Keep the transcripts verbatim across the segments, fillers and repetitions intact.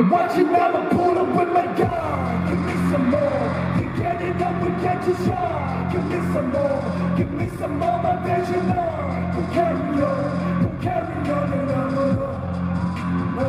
Watch it now, I pull up with my gun. Give me some more. You get it up, we get you shot. Give me some more. Give me some more, my vision on. Go carry on, go carry on and on. Uh,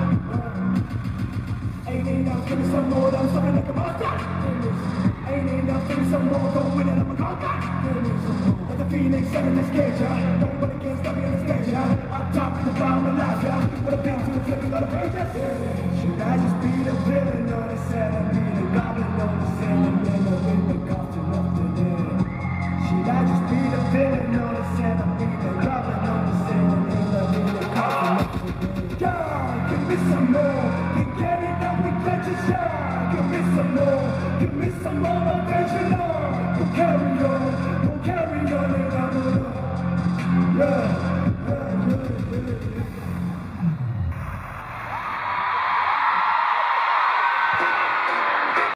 uh. Ain't enough, give me some more. I'm sorry like a monster. Ain't enough, give me some more. Go win it, I'm a conquer. Let the Phoenix seven that scared ya. Nobody can stop me on the stage, ya. I'm top of the bomb alive, ya. With a beat to the flipping of the pages. Should I just be the villain or the set? I be the goblin or the sailor? Never win the coffin of the dead. Should I just be the villain or the set? I be the goblin or the sailor? Never win the coffin of the dead. God, give me some more. You get it up, we get you shot. Give me some more. Give me some more motivation on. Go carry on, go carry on and on. Yeah.